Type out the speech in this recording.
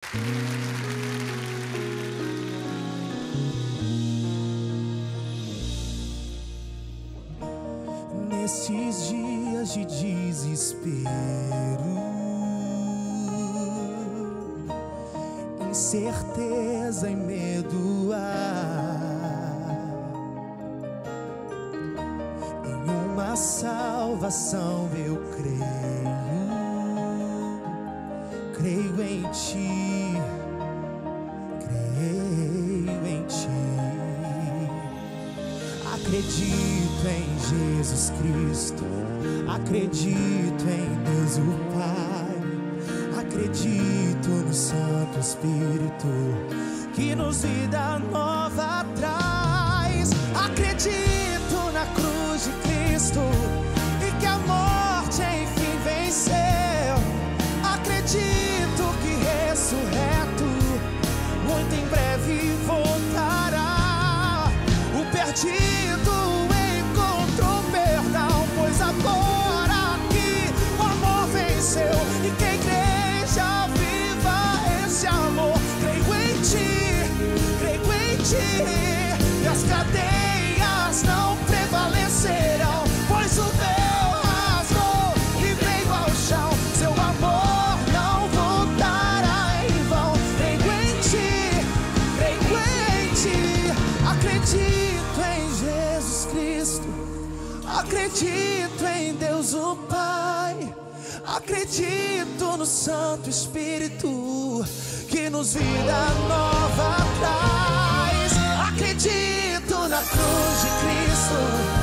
Nesses dias de desespero, incerteza e medo em uma salvação eu creio em ti, creio em ti. Acredito em Jesus Cristo, acredito em Deus o Pai, acredito no Santo Espírito que nos vida nova traz. Acredito na cruz de Cristo e que a morte enfim venceu. Acredito que ressurreto muito em breve voltará. O perdido encontrou perdão, pois agora aqui o amor venceu. E que a igreja viva esse amor. Creio em ti, e as cadeias não prevalecerão, pois o véu rasgou e veio ao chão. Seu amor não voltará em vão. Creio em ti, acredito em Jesus Cristo, acredito em Deus o Pai, acredito no Santo Espírito que nos vida nova traz. Acredito na cruz de Cristo,